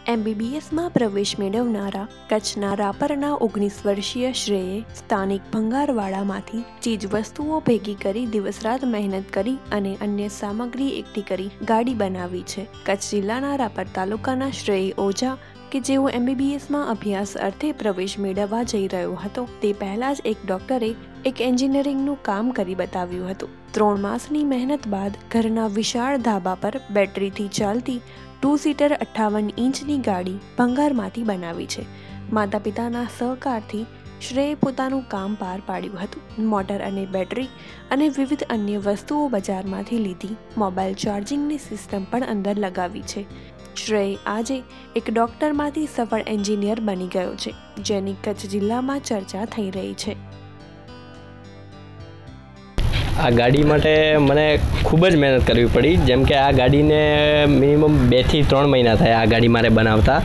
MBBS માં પ્રવેશ મેળવનારા કચ્છના રાપરના 19 વર્ષીય શ્રેયે સ્થાનિક ભંગારવાડામાંથી ચીજવસ્તુઓ ભેગી કરી દિવસ-રાત મહેનત કરી અને અન્ય સામગ્રી એકઠી કરી ગાડી બનાવી છે। કચ્છ જિલ્લાના રાપર તાલુકાના શ્રેય ઓઝા કે જેઓ MBBSમાં અભ્યાસ અર્થે પ્રવેશ મેળવવા જઈ રહ્યો હતો તે પહેલા જ એક ડોક્ટરે એક એન્જિનિયરિંગનું કામ કરી બતાવ્યું હતું। 3 માસની મહેનત બાદ ઘરના વિશાળ ધાબા પર બેટરીથી ચાલતી 2 સીટર 58 ઇંચની ગાડી ભંગારમાંથી બનાવી છે। માતા પિતાના સહકારથી શ્રેયે પોતાનું કામ પાર પાડ્યું હતું। મોટર અને બેટરી અને વિવિધ અન્ય વસ્તુઓ બજારમાંથી લીધી, મોબાઈલ ચાર્જિંગની સિસ્ટમ પણ અંદર લગાવી છે। શ્રેય આજે એક ડોક્ટરમાંથી સફળ એન્જિનિયર બની ગયો છે, જેની કચ્છ જિલ્લામાં ચર્ચા થઈ રહી છે। આ ગાડી માટે મને ખૂબ જ મહેનત કરવી પડી, જેમ કે આ ગાડીને મિનિમમ 2 થી 3 મહિના થયા આ ગાડી મારે બનાવતા।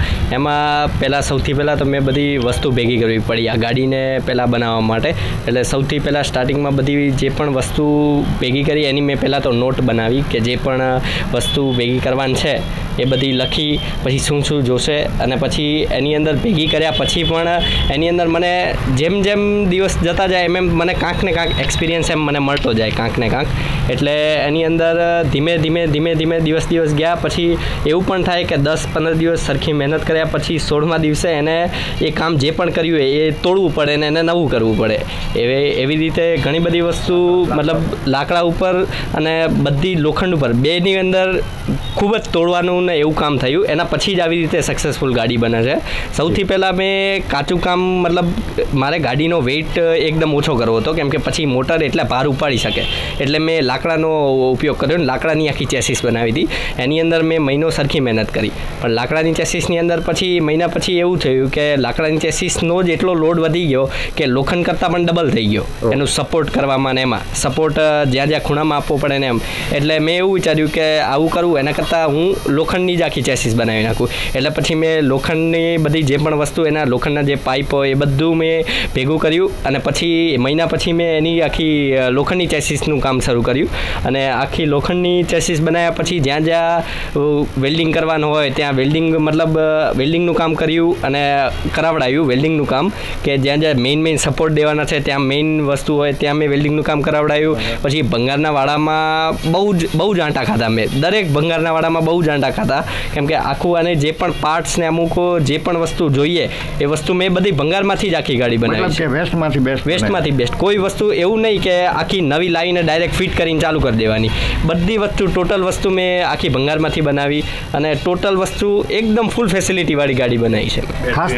એમાં સૌથી પહેલાં તો મેં બધી વસ્તુ ભેગી કરવી પડી આ ગાડીને પહેલાં બનાવવા માટે। એટલે સૌથી પહેલાં સ્ટાર્ટિંગમાં બધી જે પણ વસ્તુ ભેગી કરી એની મેં પહેલાં તો નોટ બનાવી કે જે પણ વસ્તુ ભેગી કરવાની છે એ બધી લખી, પછી શું શું જોશે, અને પછી એની અંદર ભેગી કર્યા પછી પણ એની અંદર મને જેમ જેમ દિવસ જતા જાય એમ મને કાંક ને કાંક એક્સપિરિયન્સ એમ મને મળતો જાય કાંક ને કાંક। એટલે એની અંદર ધીમે ધીમે દિવસ ગયા પછી એવું પણ થાય કે 10-15 દિવસ સરખી મહેનત કર્યા પછી 16મા દિવસે એને એ કામ જે પણ કર્યું હોય એ તોડવું પડે ને એને નવું કરવું પડે। એવી રીતે ઘણી બધી વસ્તુ મતલબ લાકડા ઉપર અને બધી લોખંડ ઉપર બેની અંદર ખૂબ જ તોડવાનું ને એવું કામ થયું। એના પછી જ આવી રીતે સક્સેસફુલ ગાડી બને છે। સૌથી પહેલાં મેં કાચું કામ મતલબ મારે ગાડીનો વેઇટ એકદમ ઓછો કરવો હતો, કેમ કે પછી મોટર એટલે ભાર ઉપાડી શકે, એટલે મેં લાકડાનો ઉપયોગ કર્યો ને લાકડાની આખી ચેસીસ બનાવી હતી। એની અંદર મેં મહિનો સરખી મહેનત કરી, પણ લાકડાની ચેસીસની અંદર પછી મહિના પછી એવું થયું કે લાકડાની ચેસીસનો જ એટલો લોડ વધી ગયો કે લોખંડ કરતાં પણ ડબલ થઈ ગયો એનું સપોર્ટ કરવામાં, ને એમાં સપોર્ટ જ્યાં ખૂણામાં આપવો પડે ને એમ। એટલે મેં એવું વિચાર્યું કે આવું કરવું એના કરતાં હું લોખંડની જ આખી ચેસીસ બનાવી નાખું। એટલે પછી મેં લોખંડની બધી જે પણ વસ્તુ એના લોખંડના જે પાઇપ હોય એ બધું મેં ભેગું કર્યું, અને પછી મહિના પછી મેં એની આખી લોખંડની ચેસીસનું કામ શરૂ કર્યું। અને આખી લોખંડની ચેસીસ બનાવ્યા પછી જ્યાં વેલ્ડિંગ કરવાનું હોય ત્યાં વેલ્ડિંગનું કામ કર્યું અને કરાવડાવ્યું વેલ્ડિંગનું કામ, કે જ્યાં મેઇન સપોર્ટ દેવાના છે ત્યાં મેઇન વસ્તુ હોય ત્યાં મેં વેલ્ડિંગનું કામ કરાવડાવ્યું। પછી ભંગારના વાડામાં બહુ જ આંટા ખાધા મેં, દરેક ભંગારના વાડામાં બહુ જ આંટા ખાધા, કેમ કે આખું અને જે પણ પાર્ટ્સ ને અમુક જે પણ વસ્તુ જોઈએ એ વસ્તુ મેં બધી ભંગારમાંથી જ આખી ગાડી બનાવી છે। વેસ્ટમાંથી બેસ્ટ કોઈ વસ્તુ એવું નહીં કે આખી નવી લાઈને ડાયરેક્ટ ફિટ કરીને ચાલુ કરી દેવાની, બધી વસ્તુ ટોટલ વસ્તુ મેં આખી ભંગારમાંથી બનાવી અને ટોટલ વસ્તુ એકદમ ફૂલ ફેસિલિટીવાળી ગાડી બનાવી છે।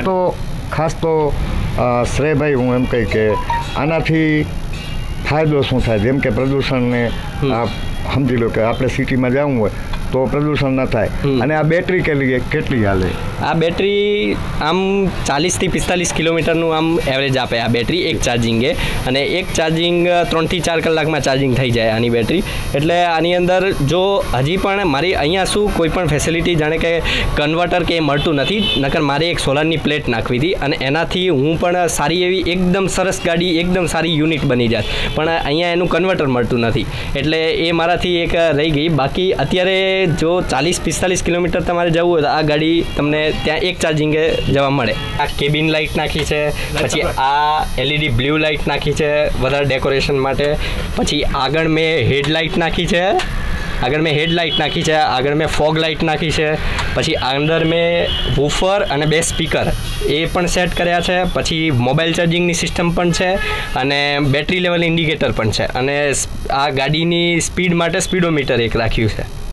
ખાસ તો શ્રેયભાઈ, હું એમ કહી કે આનાથી ફાયદો શું થાય, જેમ કે પ્રદૂષણને સમજી લો કે આપણે સિટીમાં જવું હોય તો પ્રદૂષણ ન થાય, અને આ બેટરી કેટલી હાલે? આ બેટરી આમ 40 થી 45 કિલોમીટરનું આમ એવરેજ આપે આ બેટરી એક ચાર્જિંગે, અને એક ચાર્જિંગ 3 થી 4 કલાકમાં ચાર્જિંગ થઈ જાય આની બેટરી। એટલે આની અંદર જો હજી પણ મારી અહીંયા શું કોઈ પણ ફેસિલિટી જાણે કે કન્વર્ટર કે મળતું નથી, નકર મારે એક સોલારની પ્લેટ નાખવી હતી અને એનાથી હું પણ સારી એવી એકદમ સરસ ગાડી એકદમ સારી યુનિટ બની જાય, પણ અહીંયા એનું કન્વર્ટર મળતું નથી, એટલે એ મારાથી એક રહી ગઈ। બાકી અત્યારે જો 40-45 કિલોમીટર તમારે જવું હોય તો આ ગાડી તમને ત્યાં એક ચાર્જિંગે જવા મળે। આ કેબિન લાઇટ નાખી છે, પછી આ LED બ્લુ લાઇટ નાખી છે વધારે ડેકોરેશન માટે, પછી આગળ મેં હેડલાઇટ નાખી છે, આગળ મેં ફોગ લાઇટ નાખી છે, પછી અંદર મેં વૂફર અને 2 સ્પીકર એ પણ સેટ કર્યા છે, પછી મોબાઈલ ચાર્જિંગની સિસ્ટમ પણ છે અને બેટરી લેવલ ઇન્ડિકેટર પણ છે, અને આ ગાડીની સ્પીડ માટે સ્પીડોમીટર એક રાખ્યું છે।